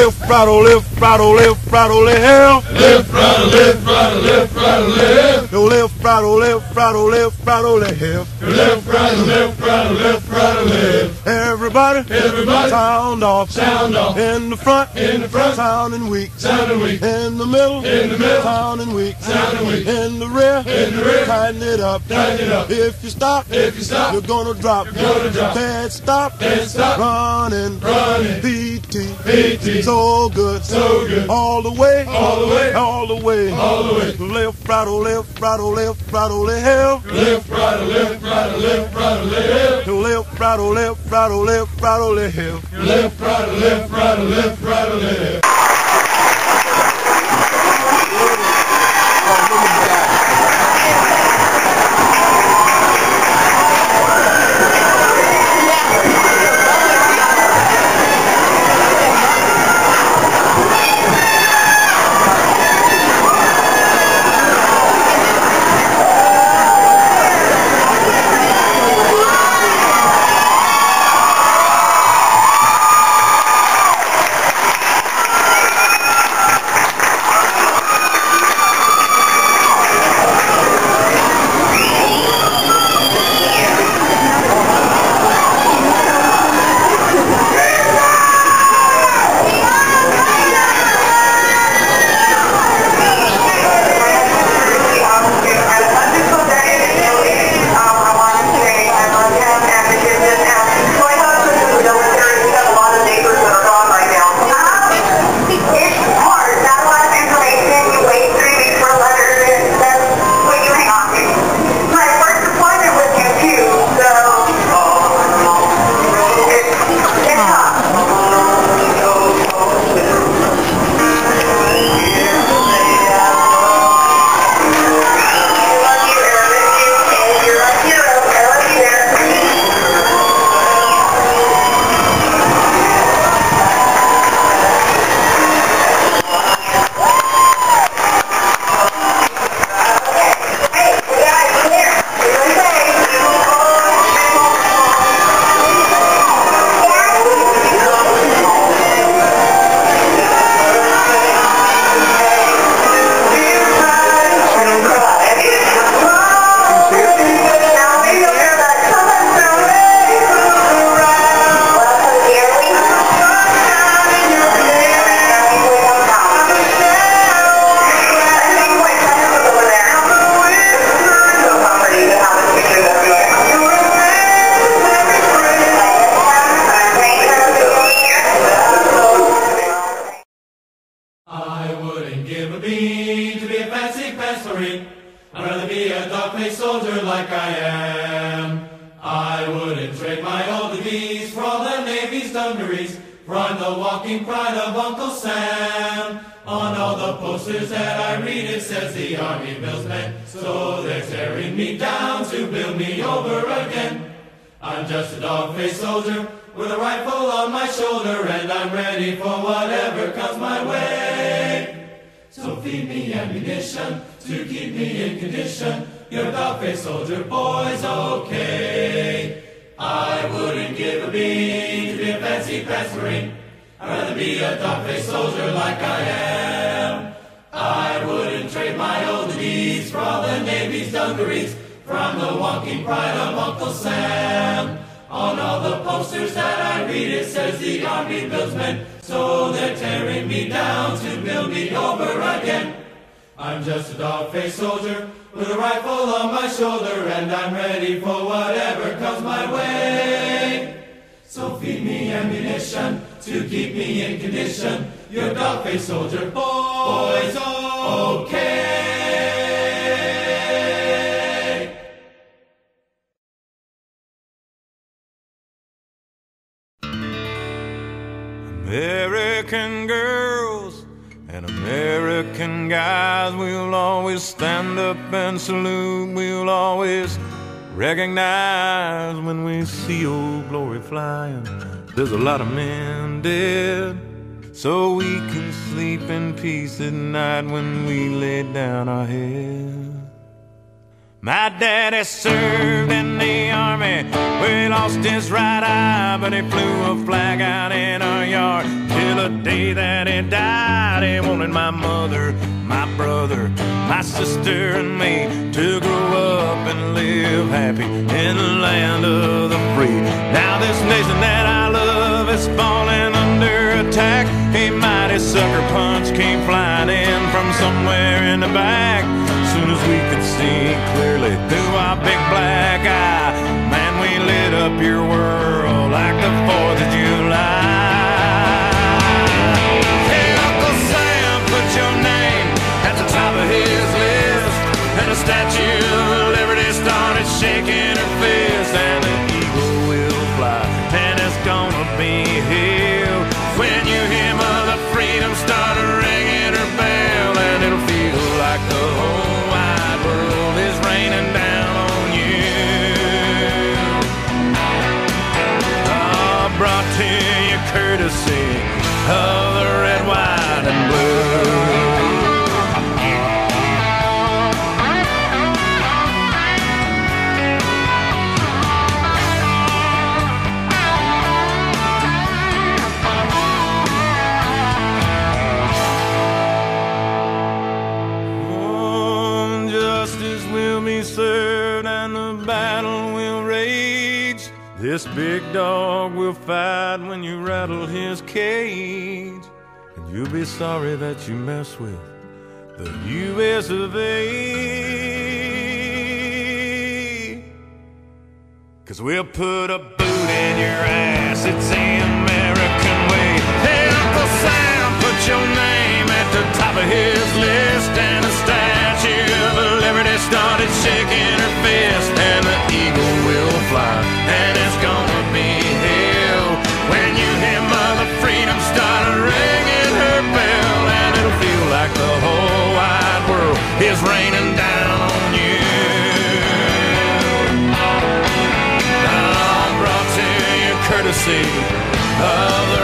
Lift, rattle, lift, rattle, lift, rattle, lift. Lift, rattle, lift, rattle, lift, rattle, lift. Yo, lift, rattle, lift, rattle, lift, rattle, lift. Lift, rattle, lift, rattle, lift, rattle, lift. Everybody, Everybody, sound off. sound off. In the front, sounding weak. Sounding weak. In the middle, sounding weak. Sounding weak. In the rear, tighten it up. Tighten it up. If you stop, you're gonna drop. Can't stop, running. PT, so good, all the way, all the way. Lift, rattle, lift, rattle, lift, rattle, lift. Lift, rattle, lift, rattle, lift, rattle, lift. Lift, rattle, lift, rattle, lift, rattle, lift. Lift, rattle, lift, rattle, lift, rattle, lift. I'd rather be a dog-faced soldier like I am. I wouldn't trade my old degrees for all the Navy's dungarees, for I'm the walking pride of Uncle Sam. On all the posters that I read it says the Army builds men, so they're tearing me down to build me over again. I'm just a dog-faced soldier with a rifle on my shoulder, and I'm ready for whatever comes my way. So feed me ammunition to keep me in condition. Your dog-faced soldier boy's okay. I wouldn't give a bean to be a fancy pants Marine. I'd rather be a dog-faced soldier like I am. I wouldn't trade my old deeds for all the Navy's dungarees, for I'm the walking pride of Uncle Sam. On all the posters that I read it says the Army builds men, so they're tearing me down to build me over again. I'm just a dog-faced soldier with a rifle on my shoulder, and I'm ready for whatever comes my way. So feed me ammunition to keep me in condition. Your dog-faced soldier boy's okay. American girls and American guys, we'll always stand up and salute. We'll always recognize when we see Old Glory flying. There's a lot of men dead, so we can sleep in peace at night when we lay down our head. My daddy served in the army where he lost his right eye, but he flew a flag out in our yard till the day that he died, he wanted my mother, my brother, my sister, and me to grow up and live happy in the land of the free. Now this nation that I love is falling under attack. A mighty sucker punch came flying in from somewhere in the back. Soon as we could see clearly through our big black eye, man, we lit up your world like the 4th of July. Hey, Uncle Sam, put your name at the top of his list, and the Statue of Liberty started shaking her fist, and the eagle will fly, and it's gonna be here when you hear Mother Freedom start ringing her bell, and it'll feel like the whole wide world is raining down on you. Brought to you courtesy of the red, white, and blue. Oh, justice will be served and the battle will rage. This big dog will fight when you rattle his cage, and you'll be sorry that you mess with the U.S. of A. 'Cause we'll put a boot in your ass, it's the American way. Hey, Uncle Sam, put your name at the top of his list, and the Statue of Liberty started shaking her fist, and the eagle will fly, and it's gonna be hell when you hear Mother Freedom start ringing her bell, and it'll feel like the whole wide world is raining down on you. Brought to you courtesy of the